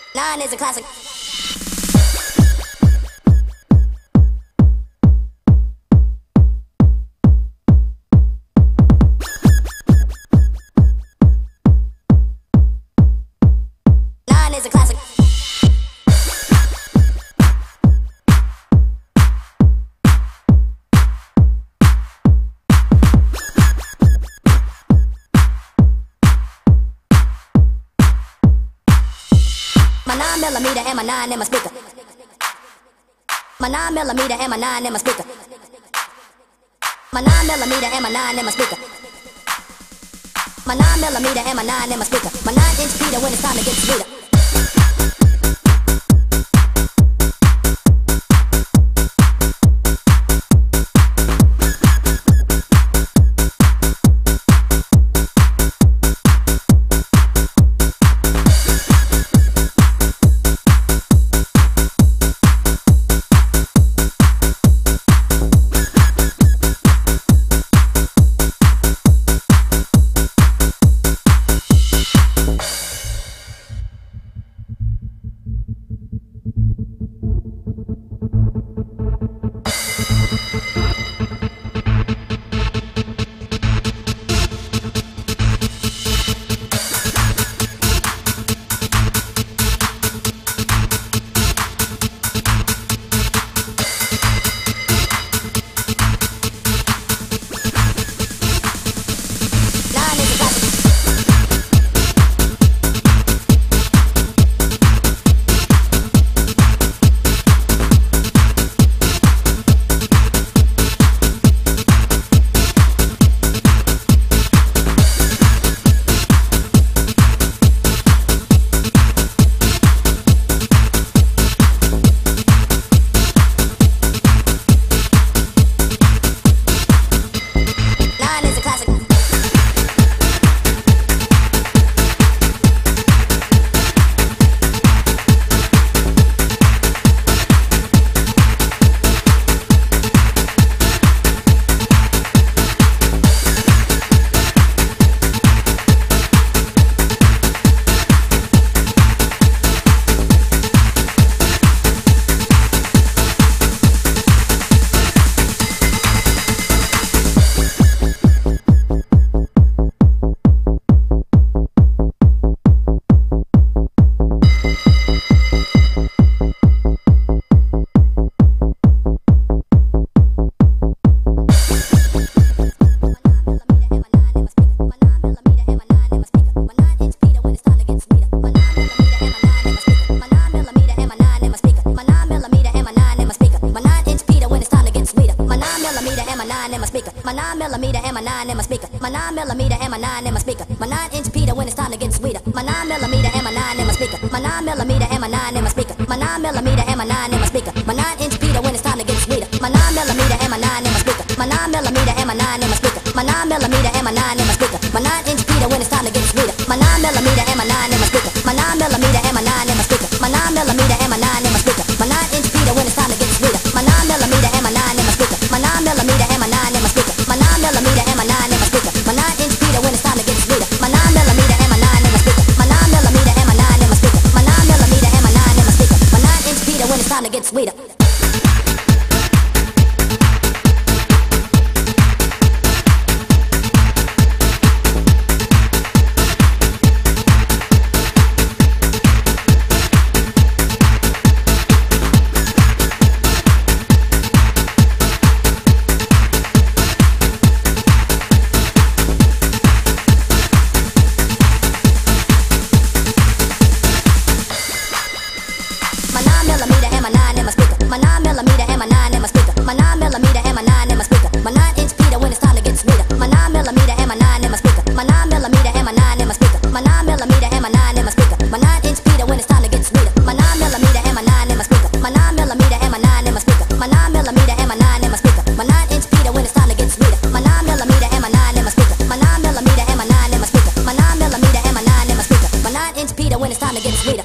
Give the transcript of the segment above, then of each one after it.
Nine is a classic. Nine is a classic. My 9mm and my 9 in my speaker. My 9mm and my 9 in my speaker. My 9mm and my 9 in my speaker. My 9mm and my 9 in my speaker. My 9-inch Peter when it's time to get sweeter. My 9mm and my 9 in my speaker. My 9mm and my 9 in my speaker. My 9-inch Peter when it's time to get sweeter. My 9mm and my 9 in my speaker. My 9mm and my 9 in my speaker. My 9mm and my 9 in my speaker. My 9-inch Peter when it's time to get sweeter. My 9mm and my 9 in my speaker. My 9mm and my 9 in my speaker. My 9mm and my 9 in my speaker. My 9-inch Peter when it's time to get sweeter. My 9mm and my 9 in my speaker. My 9mm and my 9 in my speaker. My 9mm and my 9 in my speaker. My 9-inch Peter when it's time to get sweeter. My 9mm and my 9 in my speaker. My 9mm and my 9 in my speaker. My 9mm and my 9 in my speaker. My 9-inch Peter when it's time to get sweeter. My 9mm and my 9 in my speaker. My 9mm and my 9 in my speaker. My 9mm and my 9 in my speaker. My 9-inch Peter when it's time to get sweeter. My 9mm and my 9 in my speaker. My 9mm and my 9 in my speaker. My 9-inch Peter when it's time to get sweeter. My 9mm and my 9 in my speaker. My 9mm and my 9 in my speaker. My 9mm and my 9 in my speaker. My 9-inch Peter when it's time to get sweeter. My 9mm and my 9 in my speaker. My 9mm and my 9 in my speaker. My 9mm and my 9 in my speaker. My 9-inch Peter when it's time to get sweeter. My 9mm and my 9 in my speaker. My 9mm and my 9 in my speaker. My 9mm and my 9 in my speaker. My 9-inch Peter when it's time to get sweeter.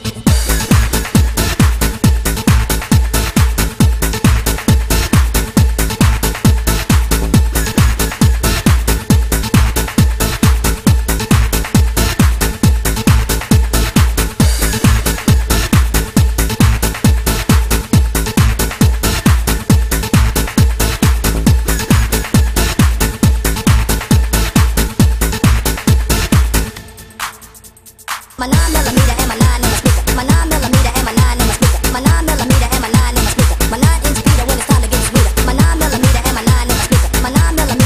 My 9 millimeter and my 9 in my speaker. My 9 millimeter and my 9 in my speaker. My 9 millimeter and my 9 in my speaker. My 9 inch Peter when it's time to get sweeter. My 9 millimeter and my 9 in my speaker. My 9 millimeter.